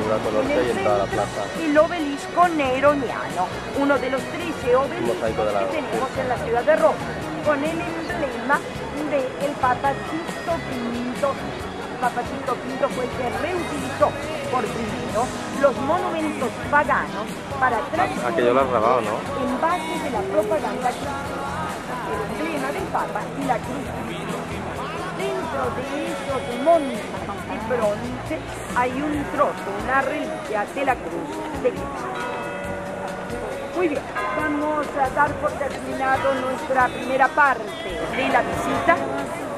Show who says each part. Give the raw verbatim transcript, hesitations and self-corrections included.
Speaker 1: Ciudad Colossia y en toda la plaza.
Speaker 2: El obelisco neroniano, uno de los trece obeliscos
Speaker 1: de la...
Speaker 2: que tenemos en la ciudad de Roma, con el emblema del Papa Sixto Quinto. Papa Sixto Quinto fue el que reutilizó por primero los monumentos paganos para transformar
Speaker 1: aquello lo has grabado, ¿no?
Speaker 2: en base de la propaganda cristiana. El emblema del Papa y la cruz. Dentro de esos montes de bronce hay un trozo, una reliquia de la cruz de Cristo. Muy bien, vamos a dar por terminado nuestra primera parte de la visita.